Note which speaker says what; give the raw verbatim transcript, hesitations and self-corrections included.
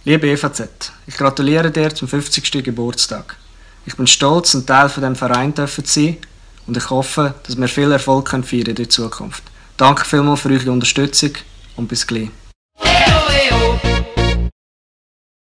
Speaker 1: Liebe E V Z, ich gratuliere dir zum fünfzigsten Geburtstag. Ich bin stolz, ein Teil von diesem Verein zu sein und ich hoffe, dass wir viel Erfolg feiern können in der Zukunft. Danke vielmals für eure Unterstützung und bis gleich.